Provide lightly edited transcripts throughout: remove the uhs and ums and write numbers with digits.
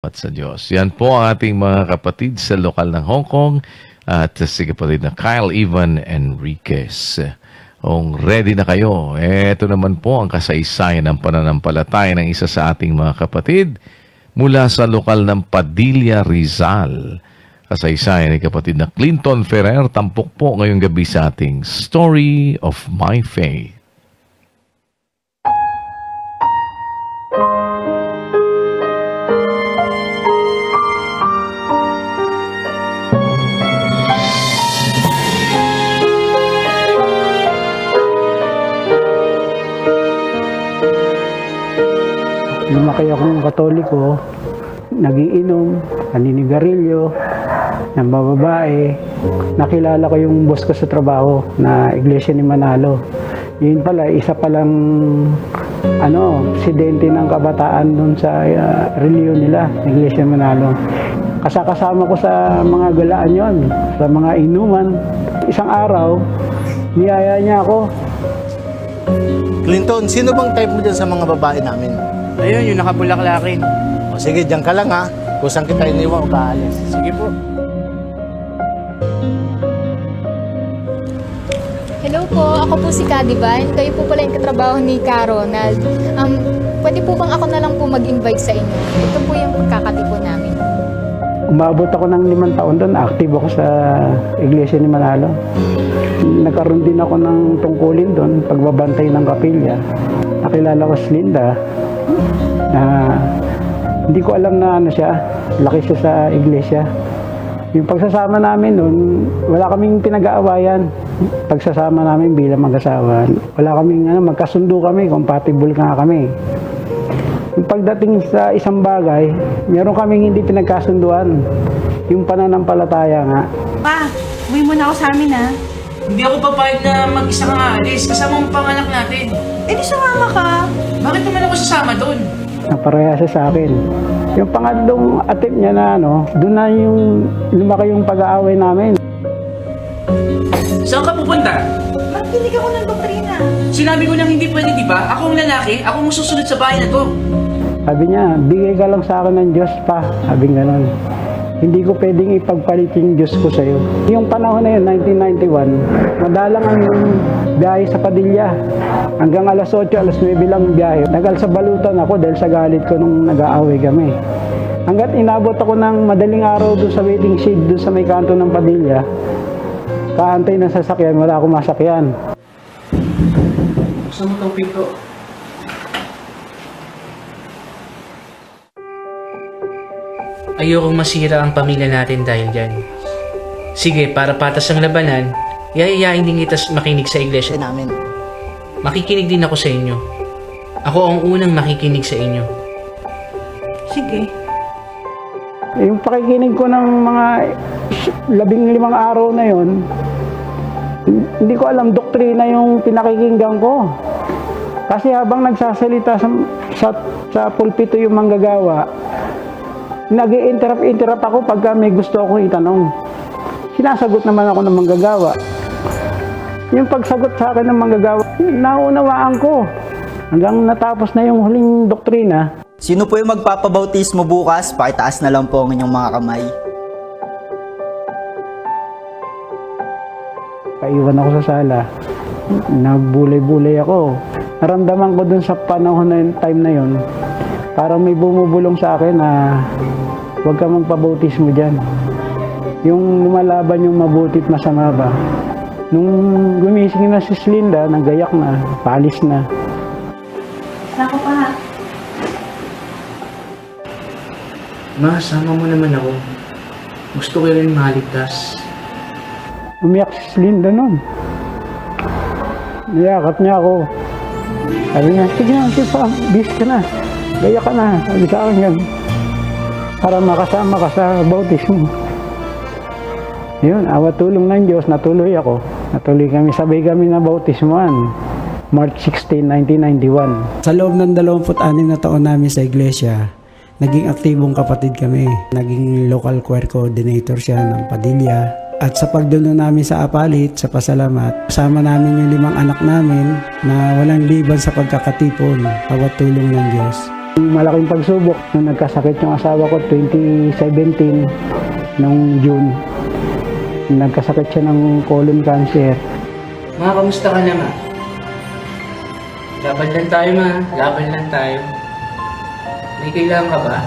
salamat sa Diyos. Yan po ang ating mga kapatid sa lokal ng Hong Kong at si kapatid na Kyle Ivan Enriquez. Kung ready na kayo, ito naman po ang kasaysayan ng pananampalataya ng isa sa ating mga kapatid mula sa lokal ng Padilla, Rizal. Kasaysayan ni kapatid na Clinton Ferrer, tampok po ngayong gabi sa ating Story of My Faith. Lumaki akong Katoliko, nagiinom, naninigarilyo, ng bababae. Nakilala ko yung boss ko sa trabaho na Iglesia ni Manalo. Yun pala, isa palang presidente ng kabataan dun sa reliyon nila, Iglesia ni Manalo. Kasama ko sa mga galaan yon, sa mga inuman. Isang araw, niyaya niya ako. Clinton, sino bang type mo dyan sa mga babae namin? Ayun, yung nakabulaklakin. O sige, dyan ka lang ha. Kung saan kita iniwan o kaalis. Sige po. Hello po, ako po si Cadivan. Kayo po pala yung katrabaho ni Ka Ronald. Pwede po bang ako na lang po mag-invite sa inyo? Ito po yung pagkakatipo namin. Umabot ako ng 5 taon doon, active ako sa Iglesia ni Manalo. Nagkaroon din ako ng tungkulin doon, pagbabantay ng kapilya. Nakilala ko si Linda, na hindi ko alam na siya, laki siya sa iglesia. Yung pagsasama namin noon, wala kaming pinag-aawayan. Pagsasama namin bilang mag-asawa, wala kaming magkasundo kami, compatible nga kami. Yung pagdating sa isang bagay, meron kaming hindi pinagkasunduan. Yung pananampalataya nga. Pa, uwi muna ako sa amin ha. Hindi ako papayag na mag-isa kang aalis. Kasama ang panganak natin. Eh di sumama ka. Bakit naman ako sasama doon? Napareha siya sa akin. Yung pangatlong attempt niya na doon na yung lumaki yung pag-aaway namin. Saan ka pupunta? Magdinig ako ng doktrina. Sinabi ko lang hindi pwede, di ba? Ako ang lalaki, ako ang susunod sa bahay na to. Sabi niya, bigay ka lang sa akin ng Diyos pa. Sabi nga nun. Hindi ko pwedeng ipagpalit yung Diyos ko sa'yo. Yung panahon na yun, 1991, madalang ang biyahe sa Padilla. Hanggang alas 8, alas 9 lang biyahe. Nagal sa balutan ako dahil sa galit ko nung nag-aaway kami. Hanggat inabot ako ng madaling araw doon sa waiting shed doon sa may kanto ng Padilla, kaantay ng sasakyan, wala akong masakyan. Gusto mo itong pinto? Ayokong masira ang pamilya natin dahil dyan. Sige, para patas ang labanan, yayayain din kita makinig sa iglesia namin. Makikinig din ako sa inyo. Ako ang unang makikinig sa inyo. Sige. Yung pakikinig ko ng mga 15 araw na yon, hindi ko alam doktrina yung pinakikinggan ko. Kasi habang nagsasalita sa pulpito yung manggagawa, nag-i-interrupt ako pagka may gusto akong itanong. Sinasagot naman ako ng manggagawa. Yung pagsagot sa akin ng manggagawa, naunawaan ko. Hanggang natapos na yung huling doktrina. Sino po yung magpapabautismo bukas? Pakitaas na lang po ang inyong mga kamay. Paiwan ako sa sala. Nagbulay-bulay ako. Naramdaman ko dun sa panahon na yun, time na yun, parang may bumubulong sa akin na huwag ka magpabautismo dyan. Yung lumalaban yung mabuti at masama ba. Nung gumising na si Linda, nagayak na, paalis na. Sako pa. Ma, sama mo naman ako. Gusto ko rin maligtas. Umiyak si Linda nun. Niyakap niya ako. Sabi niya, sige na, bis ka na. Gaya ka na. Sabi sa akin yan. Para makasama ka sa bautismo. Yun, awat tulong ng Diyos, natuloy ako. Natuloy kami, sabay kami na bautismoan. March 16, 1991. Sa loob ng 26 na taon namin sa iglesia, naging aktibong kapatid kami. Naging local choir coordinator siya ng Padilla. At sa pagdulo namin sa Apalit, sa pasalamat, kasama namin yung 5 anak namin na walang liban sa pagkakatipon, awat tulong ng Diyos. Malaking pagsubok nung nagkasakit yung asawa ko 2017 nung June. Nagkasakit siya ng colon cancer. Ma, kamusta ka na, ma? Laban lang tayo, ma. Laban lang tayo. May kailangan ka ba?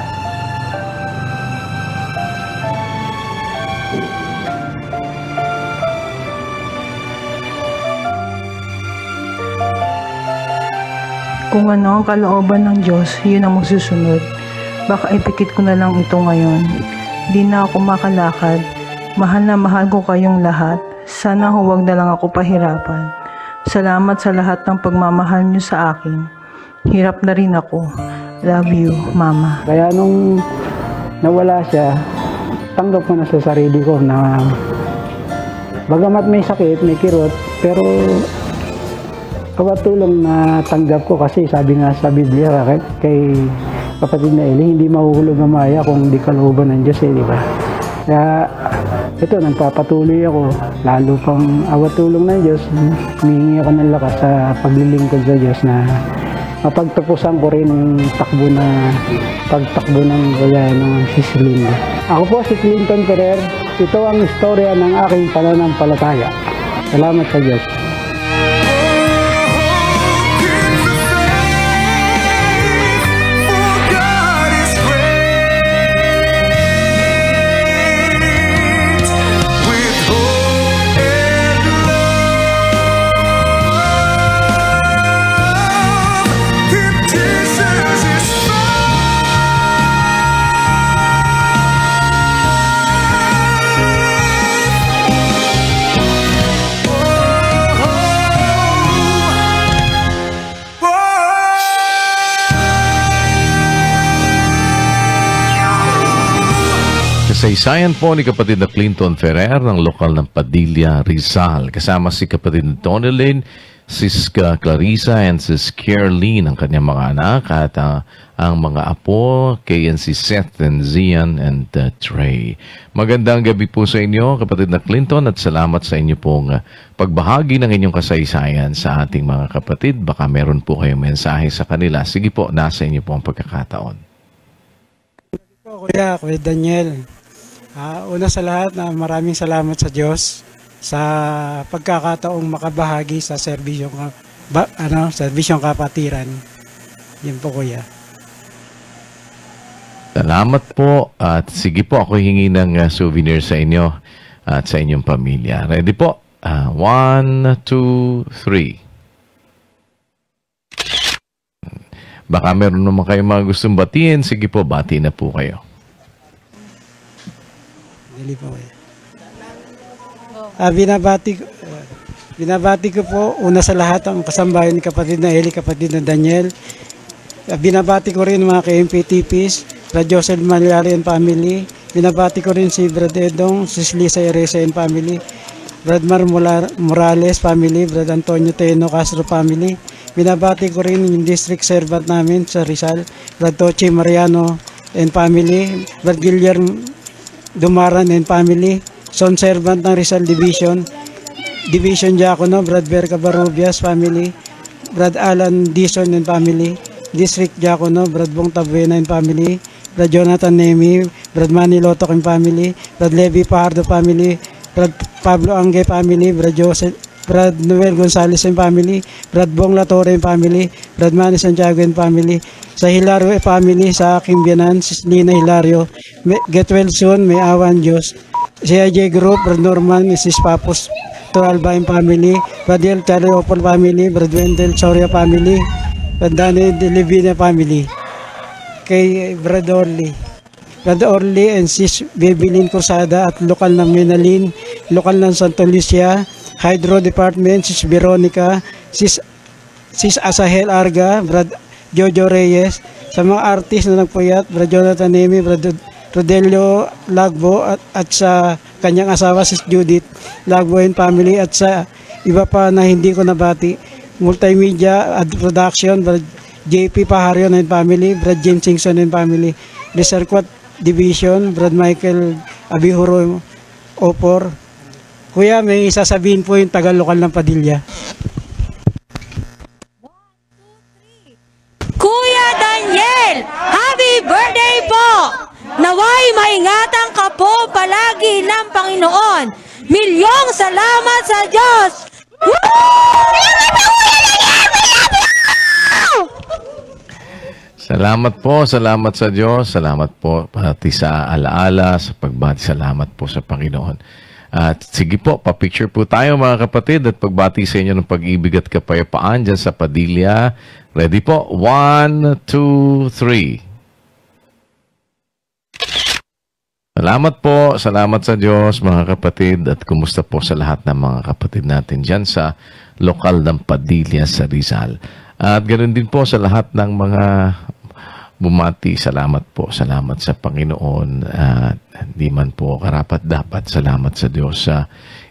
Kung ano ang kalooban ng Diyos, yun ang magsusunod. Baka ipikit ko na lang ito ngayon. Di na ako makalakad. Mahal na mahal ko kayong lahat. Sana huwag na lang ako pahirapan. Salamat sa lahat ng pagmamahal niyo sa akin. Hirap na rin ako. Love you, Mama. Kaya nung nawala siya, tanggap ko na sa sarili ko na bagamat may sakit, may kirot, pero kawatulong na tanggap ko kasi sabi nga sa Biblia kay kapatid na Eli, hindi mahuhulog ang maya kung hindi kalooban ng Diyos di ba? Kaya ito, nagpapatuloy ako, lalo pang awat-tulong ng Diyos, humingi ako ng lakas sa paglilingkod sa Diyos na mapagtapusan ko rin yung pagtakbo ng kaya ng si Linda. Ako po si Clinton Ferrer, ito ang istorya ng aking pananampalataya. Salamat sa Diyos. Kasaysayan po ni kapatid na Clinton Ferrer ng lokal ng Padilla, Rizal. Kasama si kapatid na Donalyn, Sis Clarissa, and Sis Caroline, ang kanyang mga anak, at ang mga apo, kay si Seth and Zian and Trey. Magandang gabi po sa inyo, kapatid na Clinton, at salamat sa inyo pong pagbahagi ng inyong kasaysayan sa ating mga kapatid. Baka meron po kayong mensahe sa kanila. Sige po, nasa inyo po ang pagkakataon. Kuya Daniel, una sa lahat, maraming salamat sa Diyos sa pagkakataong makabahagi sa serbisyong kapatiran. Yan po, kuya. Salamat po, at sige po, ako hingi ng souvenir sa inyo at sa inyong pamilya. Ready po? 1, 2, 3. Baka meron naman kayong mga gustong batiin. Sige po, bati na po kayo. Dali po, kuya. Binabati ko po una sa lahat ang kasambahay ni kapatid na Eli, kapatid na Daniel. Binabati ko rin mga ka-MPTPs, Brad Joseph Malyari and family. Binabati ko rin si Brad Edong, Sis Lisa Eresa and family, Brad Mar Morales family, Brad Antonio Teno Castro family. Binabati ko rin yung district servant namin sa Rizal, Brad Tochi Mariano and family, Brad Guillermo Dumaran and family, Son servant ng Rizal Division Diacono, Brad Berca Barubias family, Brad Alan Dison and family, District Diacono, Brad Bong Tabuena and family, Brad Jonathan Nemi, Brad Manny Lotok and family, Brad Levi Pajardo family, Brad Pablo Angge family, Brad Noel Gonzalez and family, Brad Bong Latore and family, Brad Manny Santiago and family, sa Hilario family, sa aking biyanan, Sis Lina Hilario, get well soon, may awan Diyos. CIJ Group, Brad Norman, Mrs. Papos Alba and family, Brad El Chaleopol family, Brad Wendell Soria family, Brad Daniel Levina family, kay Brad Orly and Sis Bebelin Corsada at lokal ng Menalin, lokal ng Santa Lucia, Hydro Department, Sis Veronica, Sis Asahel Arga, Brad Jojo Reyes, sa mga artist na nagpuyat, Brad Jonathan Nemi, Brad Rodelio Lagbo at sa kanyang asawa si Judith Lagbo and family, at sa iba pa na hindi ko nabati, Multimedia Production, Brad JP Paharion and family, Brad James Singson and family, Reserquat Division, Brad Michael Abihuro Opor. Kuya, may sasabihin po yung taga-lokal ng Padilla. Kuya Daniel, Naway maingatan ka po palagi ng Panginoon. Milyong salamat sa Diyos! Salamat sa Diyos. Salamat po pati sa alaala, sa pagbati. Salamat po sa Panginoon. At sige po, pa-picture po tayo mga kapatid at pagbati sa inyo ng pag-ibig at kapayapaan dyan sa Padilla. Ready po? 1, 2, 3. Salamat sa Diyos mga kapatid at kumusta po sa lahat ng mga kapatid natin dyan sa lokal ng Padilla sa Rizal. At ganoon din po sa lahat ng mga bumati. Salamat sa Panginoon at hindi man po karapat dapat. Salamat sa Diyos sa